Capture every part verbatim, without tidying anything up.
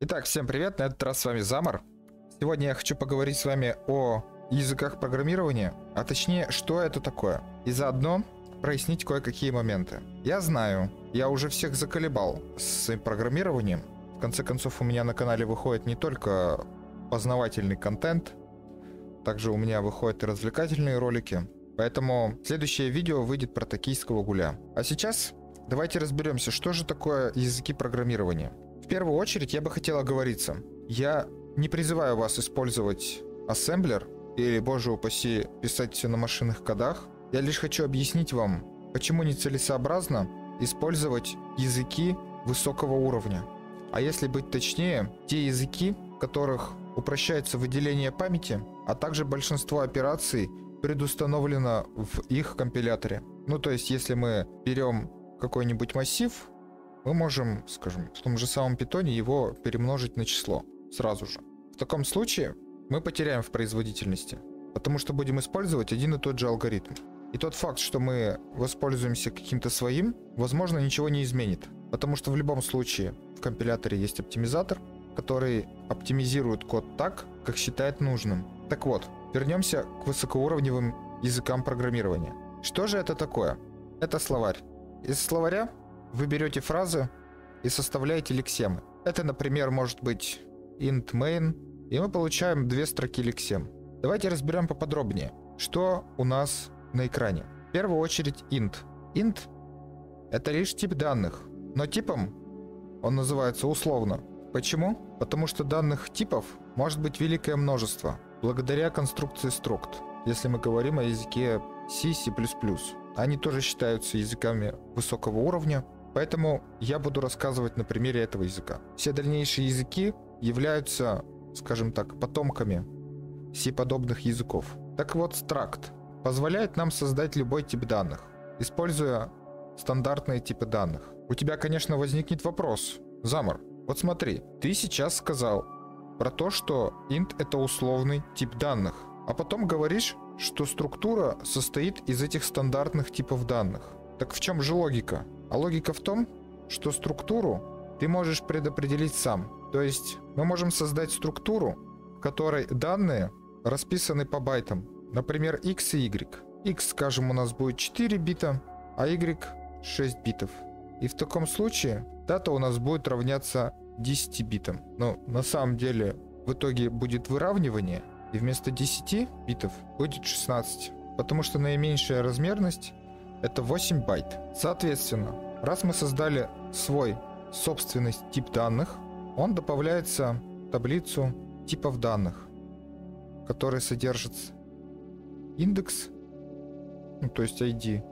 Итак, всем привет, на этот раз с вами Замар. Сегодня я хочу поговорить с вами о языках программирования, а точнее, что это такое. И заодно прояснить кое-какие моменты. Я знаю, я уже всех заколебал с своим программированием. В конце концов, у меня на канале выходит не только познавательный контент, также у меня выходят и развлекательные ролики. Поэтому следующее видео выйдет про токийского гуля. А сейчас давайте разберемся, что же такое языки программирования. В первую очередь я бы хотел оговориться. Я не призываю вас использовать ассемблер или, боже упаси, писать все на машинных кодах. Я лишь хочу объяснить вам, почему нецелесообразно использовать языки высокого уровня. А если быть точнее, те языки, в которых упрощается выделение памяти, а также большинство операций предустановлено в их компиляторе. Ну, то есть, если мы берем какой-нибудь массив, мы можем, скажем, в том же самом питоне его перемножить на число сразу же. В таком случае мы потеряем в производительности, потому что будем использовать один и тот же алгоритм. И тот факт, что мы воспользуемся каким-то своим, возможно, ничего не изменит, потому что в любом случае в компиляторе есть оптимизатор, который оптимизирует код так, как считает нужным. Так вот, вернемся к высокоуровневым языкам программирования. Что же это такое? Это словарь. Из словаря вы берете фразы и составляете лексемы. Это, например, может быть int main, и мы получаем две строки лексем. Давайте разберем поподробнее, что у нас на экране. В первую очередь int. int — это лишь тип данных, но типом он называется условно. Почему? Потому что данных типов может быть великое множество, благодаря конструкции struct, если мы говорим о языке C, C++. Они тоже считаются языками высокого уровня, поэтому я буду рассказывать на примере этого языка. Все дальнейшие языки являются, скажем так, потомками C-подобных языков. Так вот, struct позволяет нам создать любой тип данных, используя стандартные типы данных. У тебя, конечно, возникнет вопрос. Замар, вот смотри, ты сейчас сказал про то, что int — это условный тип данных, а потом говоришь, что структура состоит из этих стандартных типов данных. Так в чем же логика? А логика в том, что структуру ты можешь предопределить сам. То есть мы можем создать структуру, в которой данные расписаны по байтам. Например, x и y. X, скажем, у нас будет четыре бита, а y шесть битов. И в таком случае дата у нас будет равняться десяти битам. Но на самом деле в итоге будет выравнивание, и вместо десяти битов будет шестнадцать. Потому что наименьшая размерность — это восемь байт. Соответственно, раз мы создали свой собственный тип данных, он добавляется в таблицу типов данных, который содержит индекс, ну, то есть ай ди,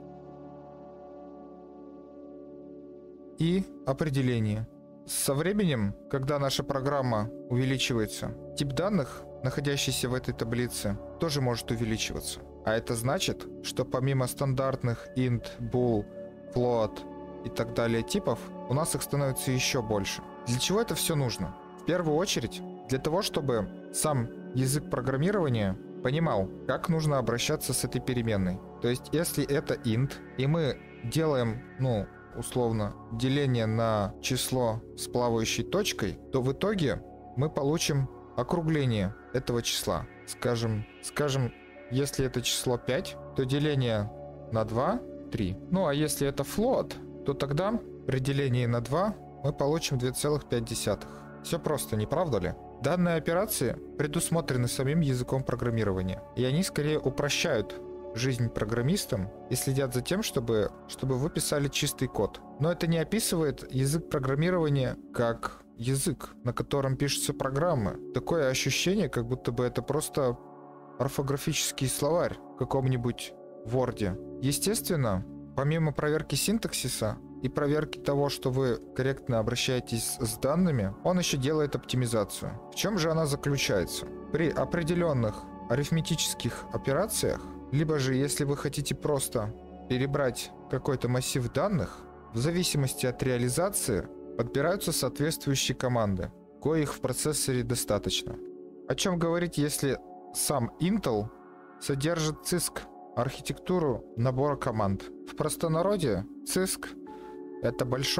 и определение. Со временем, когда наша программа увеличивается, тип данных, находящийся в этой таблице, тоже может увеличиваться. А это значит, что помимо стандартных int, bool, float и так далее типов, у нас их становится еще больше. Для чего это все нужно? В первую очередь, для того, чтобы сам язык программирования понимал, как нужно обращаться с этой переменной. То есть, если это int, и мы делаем, ну, условно, деление на число с плавающей точкой, то в итоге мы получим округление этого числа. Скажем, скажем, если это число пять, то деление на два — три. Ну а если это float, то тогда при делении на два мы получим две целых пять десятых. Все просто, не правда ли? Данные операции предусмотрены самим языком программирования, и они скорее упрощают жизнь программистам и следят за тем, чтобы, чтобы вы писали чистый код. Но это не описывает язык программирования как язык, на котором пишутся программы. Такое ощущение, как будто бы это просто орфографический словарь в каком-нибудь Word. Естественно, помимо проверки синтаксиса и проверки того, что вы корректно обращаетесь с данными, он еще делает оптимизацию. В чем же она заключается? При определенных арифметических операциях, либо же если вы хотите просто перебрать какой-то массив данных, в зависимости от реализации подбираются соответствующие команды, коих в процессоре достаточно. О чем говорить, если сам Intel содержит циск, архитектуру набора команд. В простонародье циск — это большой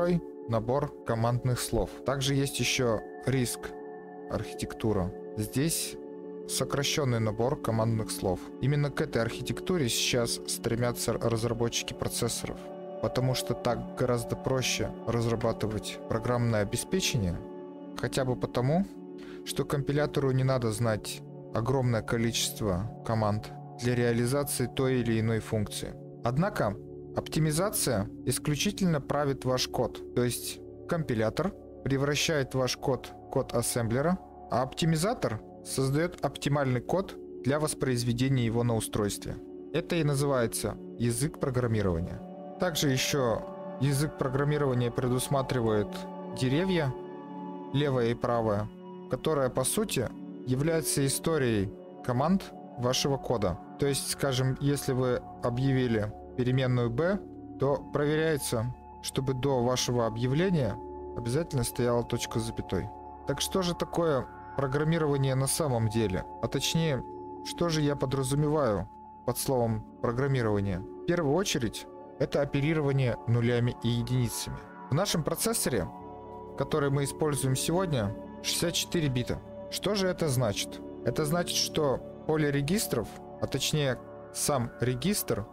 набор командных слов. Также есть еще риск архитектура. Здесь сокращенный набор командных слов. Именно к этой архитектуре сейчас стремятся разработчики процессоров, потому что так гораздо проще разрабатывать программное обеспечение, хотя бы потому, что компилятору не надо знать огромное количество команд для реализации той или иной функции. Однако оптимизация исключительно правит ваш код, то есть компилятор превращает ваш код в код ассемблера, а оптимизатор создает оптимальный код для воспроизведения его на устройстве. Это и называется язык программирования. Также еще язык программирования предусматривает деревья, левое и правое, которое по сути является историей команд вашего кода. То есть, скажем, если вы объявили переменную b, то проверяется, чтобы до вашего объявления обязательно стояла точка с запятой. Так что же такое программирование на самом деле? А точнее, что же я подразумеваю под словом программирование? В первую очередь, это оперирование нулями и единицами. В нашем процессоре, который мы используем сегодня, шестьдесят четыре бита. Что же это значит? Это значит, что поле регистров, а точнее сам регистр,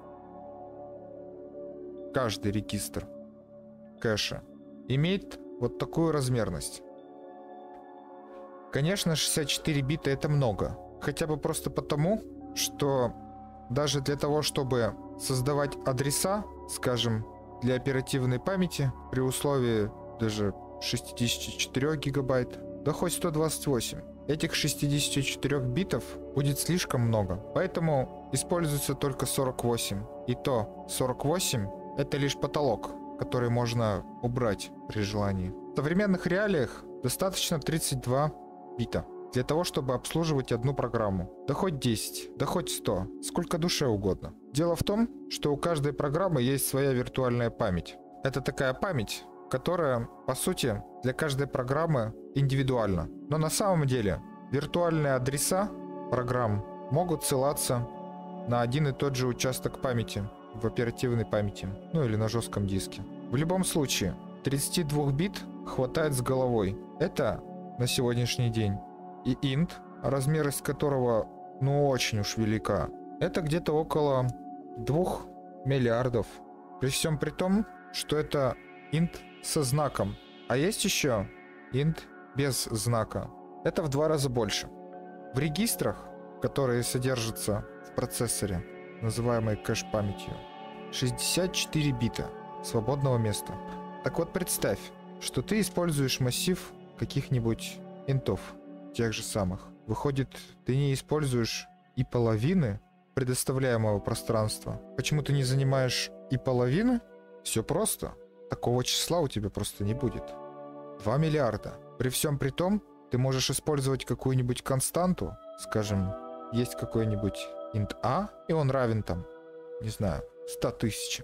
каждый регистр кэша, имеет вот такую размерность. Конечно, шестьдесят четыре бита это много. Хотя бы просто потому, что даже для того, чтобы создавать адреса, скажем, для оперативной памяти, при условии даже шестьдесят четыре гигабайт, да хоть сто двадцать восемь, этих шестидесяти четырёх битов будет слишком много. Поэтому используется только сорок восемь. И то сорок восемь это лишь потолок, который можно убрать при желании. В современных реалиях достаточно тридцать два бита для того, чтобы обслуживать одну программу. Да хоть десять, да хоть сто, сколько душе угодно. Дело в том, что у каждой программы есть своя виртуальная память. Это такая память, которая, по сути, для каждой программы индивидуальна. Но на самом деле виртуальные адреса программ могут ссылаться на один и тот же участок памяти в оперативной памяти, ну или на жестком диске. В любом случае, тридцати двух бит хватает с головой. Это на сегодняшний день. И int, размерность которого ну очень уж велика, это где-то около двух миллиардов. При всем при том, что это int со знаком. А есть еще int без знака. Это в два раза больше. В регистрах, которые содержатся в процессоре, называемой кэш-памятью, шестьдесят четыре бита свободного места. Так вот, представь, что ты используешь массив каких-нибудь интов, тех же самых. Выходит, ты не используешь и половины предоставляемого пространства. Почему ты не занимаешь и половины? Все просто. Такого числа у тебя просто не будет. два миллиарда. При всем при том, ты можешь использовать какую-нибудь константу, скажем, есть какой-нибудь int a, и он равен там, не знаю, ста тысячам.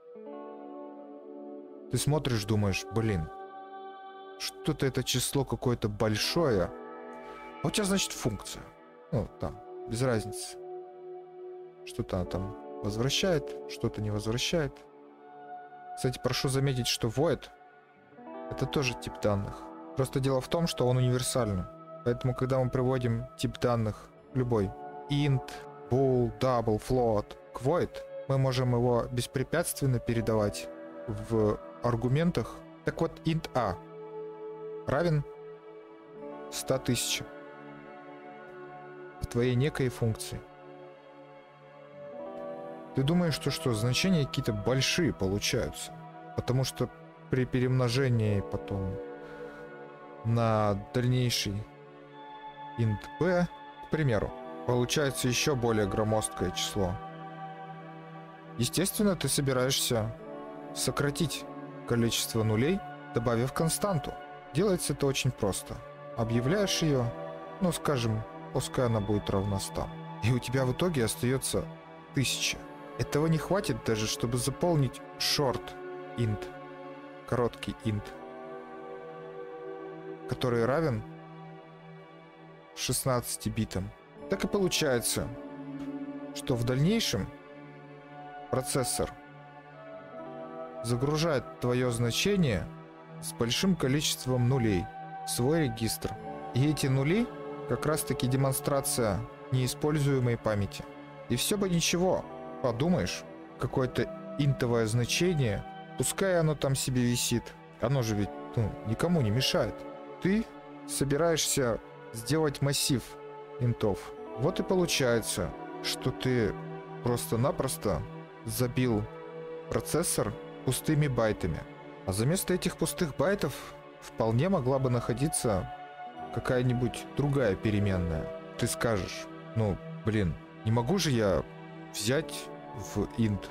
Ты смотришь, думаешь, блин, что-то это число какое-то большое. А у тебя, значит, функция. Ну, там, без разницы. Что-то она там возвращает, что-то не возвращает. Кстати, прошу заметить, что void это тоже тип данных. Просто дело в том, что он универсальный. Поэтому, когда мы приводим тип данных любой, int, bool, double, float, к void, мы можем его беспрепятственно передавать в аргументах. Так вот, int a равен ста тысячам в твоей некой функции. Ты думаешь, что что, значения какие-то большие получаются? Потому что при перемножении потом на дальнейший int b, к примеру, получается еще более громоздкое число. Естественно, ты собираешься сократить количество нулей, добавив константу. Делается это очень просто. Объявляешь ее, ну скажем, пускай она будет равна ста. И у тебя в итоге остается тысяча. Этого не хватит даже, чтобы заполнить short int, короткий int, который равен шестнадцати битам. Так и получается, что в дальнейшем процессор загружает твое значение с большим количеством нулей в свой регистр. И эти нули как раз таки демонстрация неиспользуемой памяти. И все бы ничего, подумаешь, какое-то интовое значение, пускай оно там себе висит, оно же ведь ну, никому не мешает. Ты собираешься сделать массив интов. Вот и получается, что ты просто-напросто забил процессор пустыми байтами. А за место этих пустых байтов вполне могла бы находиться какая-нибудь другая переменная. Ты скажешь, ну, блин, не могу же я взять в int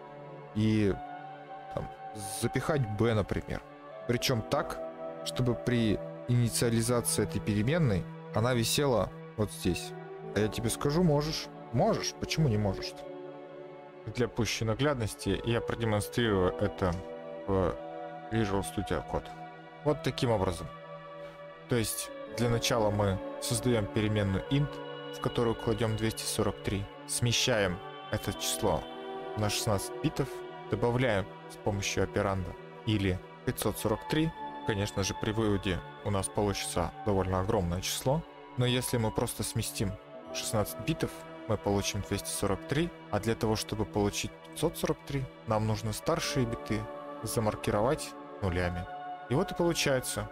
и там, запихать b, например. Причем так, чтобы при инициализации этой переменной она висела вот здесь. А я тебе скажу, можешь. Можешь, почему не можешь? Для пущей наглядности я продемонстрирую это в Visual Studio Code. Вот таким образом. То есть для начала мы создаем переменную int, в которую кладем двести сорок три, смещаем это число на шестнадцать битов, добавляем с помощью операнда или пятьсот сорок три. Конечно же, при выводе у нас получится довольно огромное число, но если мы просто сместим шестнадцать битов, мы получим двести сорок три, а для того, чтобы получить пятьсот сорок три, нам нужно старшие биты замаркировать нулями. И вот и получается,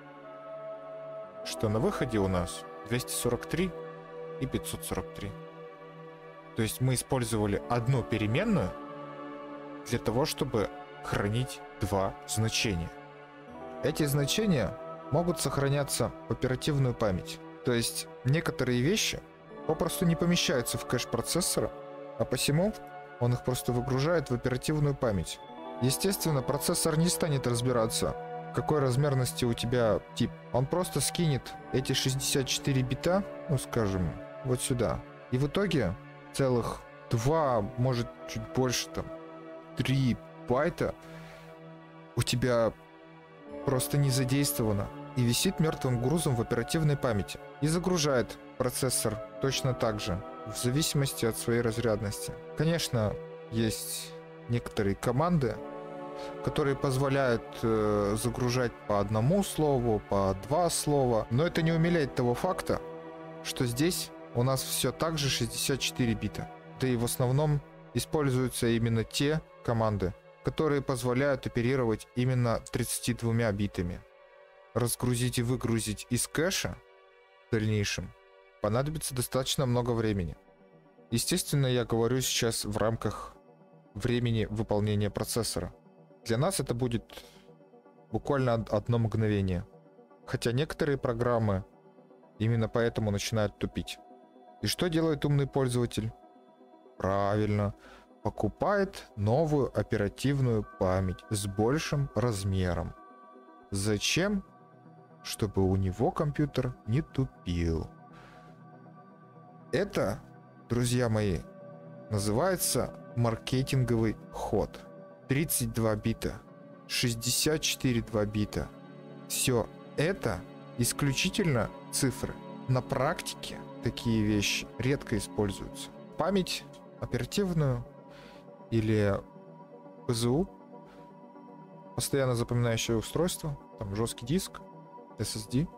что на выходе у нас двести сорок три и пятьсот сорок три. То есть мы использовали одну переменную для того, чтобы хранить два значения. Эти значения могут сохраняться в оперативную память. То есть некоторые вещи попросту не помещаются в кэш процессора, а посему он их просто выгружает в оперативную память. Естественно, процессор не станет разбираться, какой размерности у тебя тип. Он просто скинет эти шестьдесят четыре бита, ну скажем, вот сюда. И в итоге целых два, может чуть больше, там, три байта у тебя просто не задействовано и висит мертвым грузом в оперативной памяти. И загружает процессор точно так же, в зависимости от своей разрядности. Конечно, есть некоторые команды, которые позволяют э, загружать по одному слову, по два слова, но это не умаляет того факта, что здесь у нас все так же шестьдесят четыре бита. Да и в основном используются именно те команды, которые позволяют оперировать именно тридцатью двумя битами. Разгрузить и выгрузить из кэша в дальнейшем понадобится достаточно много времени. Естественно, я говорю сейчас в рамках времени выполнения процессора. Для нас это будет буквально одно мгновение. Хотя некоторые программы именно поэтому начинают тупить. И что делает умный пользователь? Правильно, покупает новую оперативную память с большим размером. Зачем? Чтобы у него компьютер не тупил. Это, друзья мои, называется маркетинговый ход. тридцать два бита, шестьдесят четыре два бита. Все это исключительно цифры. На практике такие вещи редко используются. Память оперативную или пэ зэ у, постоянно запоминающее устройство, там жесткий диск, эс эс ди.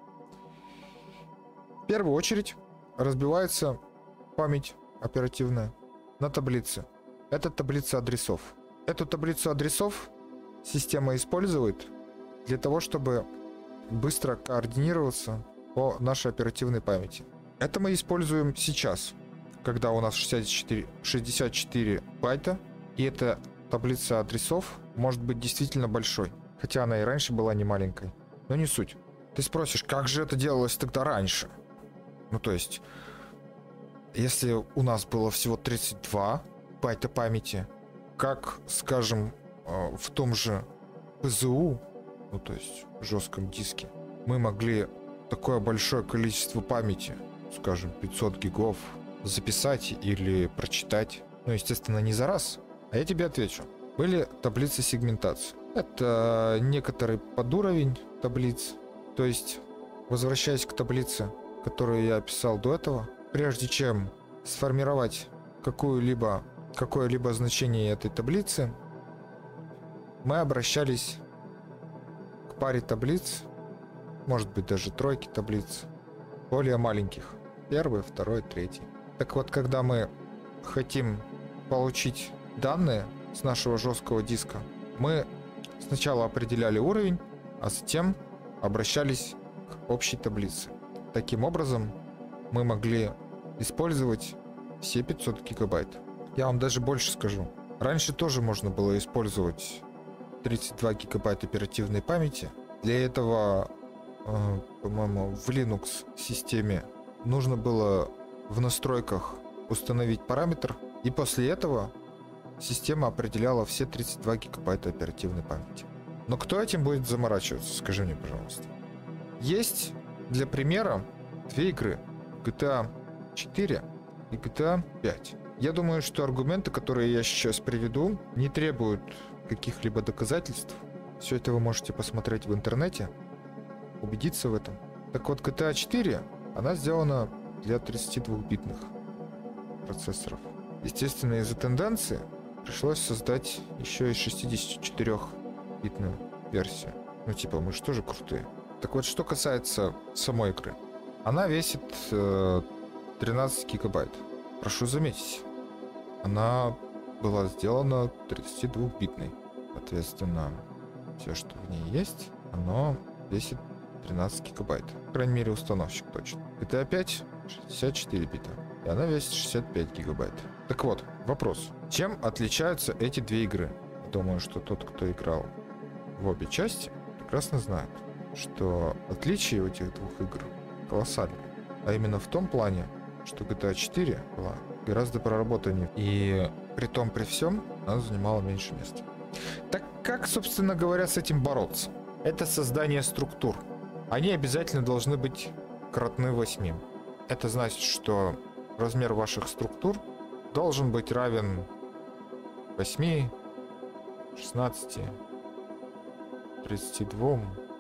В первую очередь разбивается память оперативная на таблицы. Это таблица адресов. Эту таблицу адресов система использует для того, чтобы быстро координироваться по нашей оперативной памяти. Это мы используем сейчас, когда у нас шестьдесят четыре, шестьдесят четыре байта, и эта таблица адресов может быть действительно большой, хотя она и раньше была не маленькой. Но не суть. Ты спросишь, как же это делалось тогда раньше? Ну то есть, если у нас было всего тридцать два байта памяти, как, скажем, в том же пэ зэ у, ну то есть в жестком диске, мы могли такое большое количество памяти, скажем, пятьсот гигов, записать или прочитать. Ну, естественно, не за раз. А я тебе отвечу. Были таблицы сегментации. Это некоторый подуровень таблиц. То есть, возвращаясь к таблице, которую я описал до этого, прежде чем сформировать какую-либо, какое-либо значение этой таблицы, мы обращались к к паре таблиц, может быть даже тройки таблиц, более маленьких. Первый, второй, третий. Так вот, когда мы хотим получить данные с нашего жесткого диска, мы сначала определяли уровень, а затем обращались к общей таблице. Таким образом, мы могли использовать все пятьсот гигабайт. Я вам даже больше скажу. Раньше тоже можно было использовать тридцать два гигабайта оперативной памяти. Для этого, э, по-моему, в Linux системе нужно было в настройках установить параметр, и после этого система определяла все тридцать два гигабайта оперативной памяти. Но кто этим будет заморачиваться, скажи мне, пожалуйста. Есть, для примера, две игры: джи ти эй четыре и джи ти эй пять. Я думаю, что аргументы, которые я сейчас приведу, не требуют каких-либо доказательств. Все это вы можете посмотреть в интернете, убедиться в этом. Так вот, джи ти эй четыре, она сделана для тридцатидвухбитных процессоров. Естественно, из-за тенденции пришлось создать еще и шестидесятичетырёхбитную версию. Ну типа, мы же тоже крутые. Так вот, что касается самой игры. Она весит э, тринадцать гигабайт. Прошу заметить, она была сделана тридцатидвухбитной. Соответственно, все, что в ней есть, оно весит тринадцать гигабайт. По крайней мере, установщик точно. джи ти эй пять шестьдесят четыре бита. И она весит шестьдесят пять гигабайт. Так вот, вопрос. Чем отличаются эти две игры? Думаю, что тот, кто играл в обе части, прекрасно знает, что отличие у этих двух игр колоссальное. А именно в том плане, что джи ти эй четыре была гораздо проработаннее. И при том, при всем, она занимала меньше места. Так как, собственно говоря, с этим бороться? Это создание структур. Они обязательно должны быть кратны восьми. Это значит, что размер ваших структур должен быть равен восьми, шестнадцати, тридцати двум,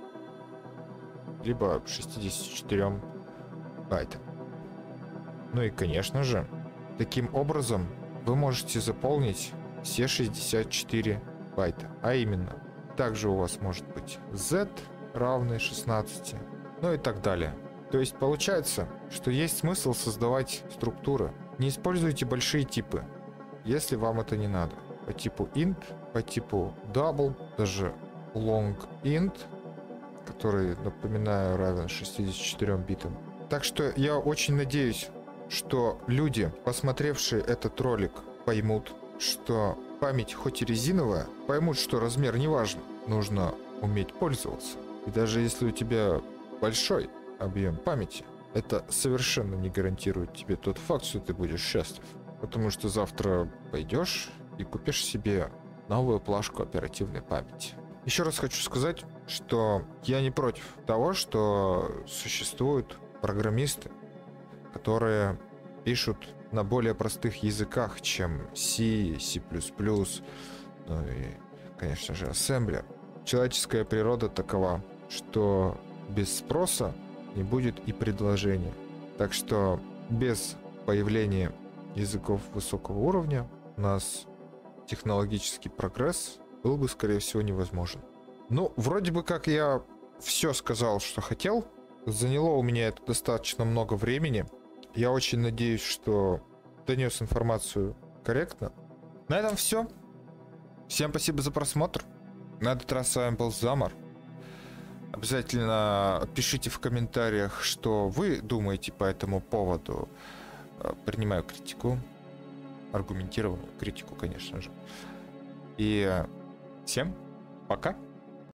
либо шестидесяти четырем байтам. Ну и, конечно же, таким образом вы можете заполнить все шестьдесят четыре байта. А именно, также у вас может быть z равный шестнадцати, ну и так далее. То есть получается, что есть смысл создавать структуры. Не используйте большие типы, если вам это не надо. По типу int, по типу double, даже long int, который, напоминаю, равен шестидесяти четырем битам. Так что я очень надеюсь, что люди, посмотревшие этот ролик, поймут, что память хоть и резиновая, поймут, что размер не важен. Нужно уметь пользоваться. И даже если у тебя большой объем памяти, это совершенно не гарантирует тебе тот факт, что ты будешь счастлив. Потому что завтра пойдешь и купишь себе новую плашку оперативной памяти. Еще раз хочу сказать, что я не против того, что существуют программисты, которые пишут на более простых языках, чем C, C++, ну и, конечно же, ассемблер. Человеческая природа такова, что без спроса не будет и предложения. Так что без появления языков высокого уровня у нас технологический прогресс был бы, скорее всего, невозможен. Ну, вроде бы как я все сказал, что хотел. Заняло у меня это достаточно много времени. Я очень надеюсь, что донес информацию корректно. На этом все. Всем спасибо за просмотр. На этот раз с вами был Замар. Обязательно пишите в комментариях, что вы думаете по этому поводу. Принимаю критику. Аргументированную критику, конечно же. И всем пока.